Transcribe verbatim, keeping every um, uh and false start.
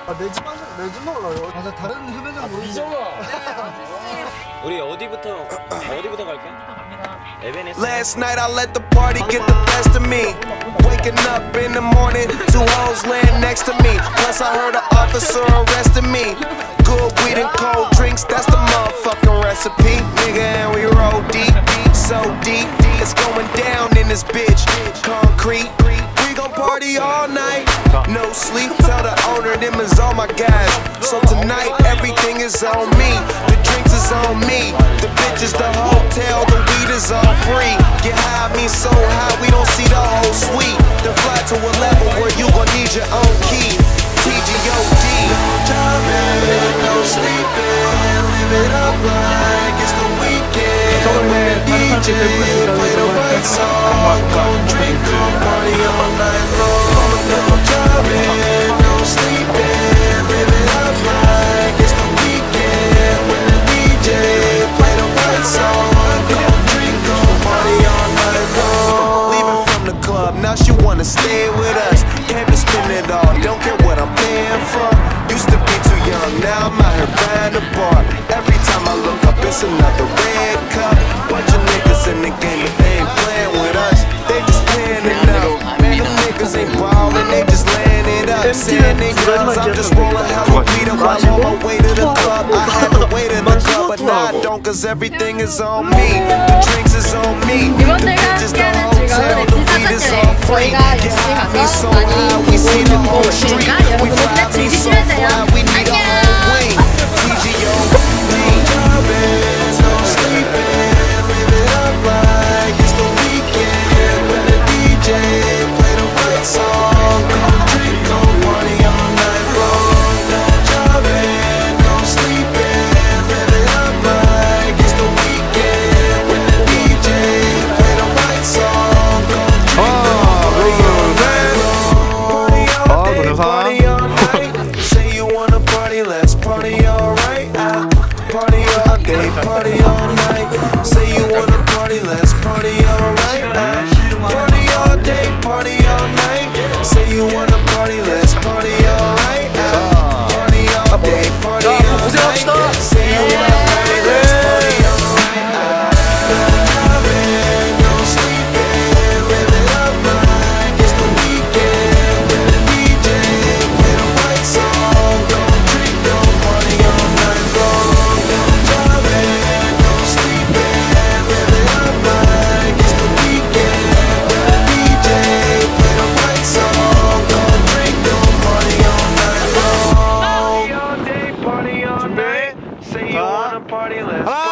아, 내 집 방송 내집 몰라요. 아, 나 다른 흡연장 모르겠어. 미정아. 우리 어디부터 어디부터 갈까? 에베네스. Last night I let the party get the best of me. Waking up in the morning, two hoes laying next to me. Plus I heard an officer arrested me. Good weed and cold drinks, that's the motherfucking recipe. Nigga, and we roll deep, deep, so deep. It's going down in this bitch. Concrete, we gon' party all night. No sleep, tell the owner them is all my guys. So tonight everything is on me. The drinks is on me. The bitches, the hotel, the weed is all free. Get high, me so high, we don't see the whole suite. Then fly to a level where you gon' need your own key. T G O D. Driving, no sleeping, live it up like it's the weekend. When the D J play the right song, gon' drink, gon' party all night long. No driving, no sleeping, live it up like it's the weekend. When the D J play the right song, gon' drink, gon' party all night long. Leaving from the club, now she wanna stay with us. Came to spend it all, don't care what I'm paying for. Used to be too young, now I'm out here buying a bar. Every time I look up, it's another red cup. Bunch of niggas in the game, but they ain't playing with us. They just playing it up. Man, them niggas ain't ballin', they just laying it up. Saying they guns, I'm just rolling hella weed up. I'm on my way to the club. I had to wait in the club, but now I don't, cause everything is on me. The drinks is on me. The bitches, the hotel, the weed is all free. Get high, me so high, we see the whole street. We fly, me so fly, we need a whole wing. T G O D. No sleeping, live it up like it's the weekend. When the D J play the right song, gon' drink, gon' party all night long. No driving, no sleeping, live it up like it's the weekend. When the D J play the right song, gon' drink, gon' party all night long. Party all day, party all night. Say you wanna party, let's party all right. Uh, Party all day, party all night. Say you wanna party, let's party all right. Uh, party all day, party all night. Say you wanna party, let's party all right. Uh, party all day, party all night. Say you wanna party, let's party all right. Uh, driving, no sleeping, live it up like it's the weekend. When the D J play the right song, don't drink, don't party all night long. Party, let's